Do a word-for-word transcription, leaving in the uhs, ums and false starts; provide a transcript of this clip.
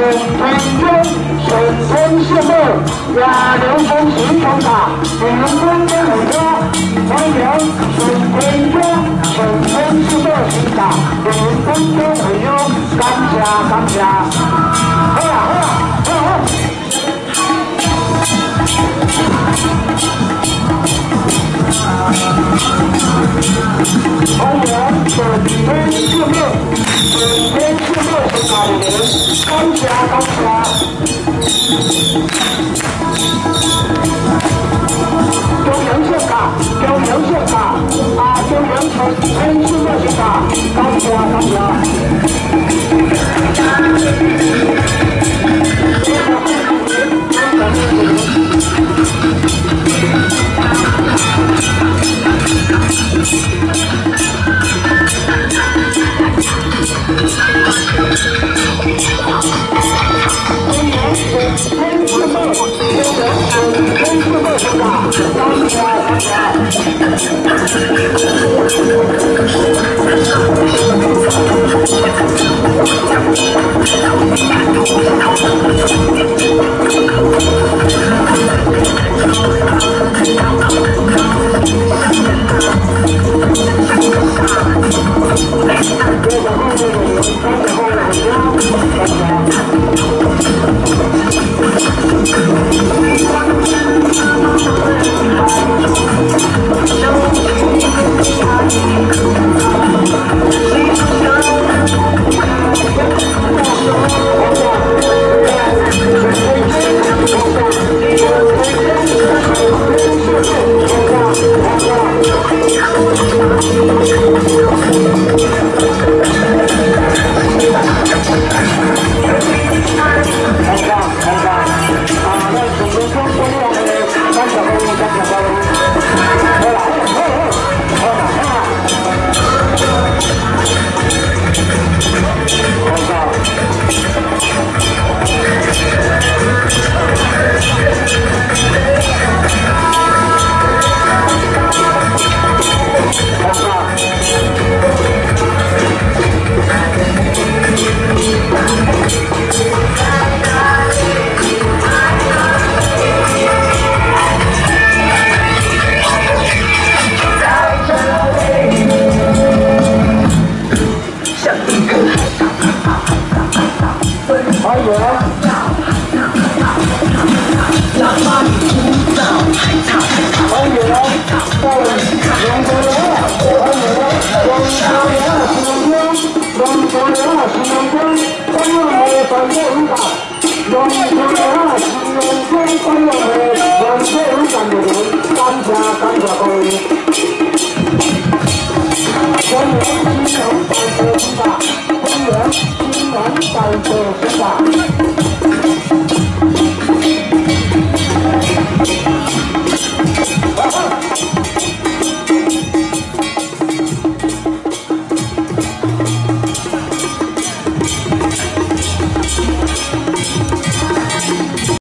天中，顺天谢幕，亚流风行冲塔，领军跟很多，欢迎顺天中，顺天谢幕行塔，领军跟很多，感谢感谢，好啦好啦好好。 欢迎顺天谢幕，顺天谢幕是哪里人？感谢感谢。中央谢卡，中央谢卡，啊，中央顺天谢幕谢卡，感谢感谢。 欢迎新人代表领导，欢迎新人代表领导。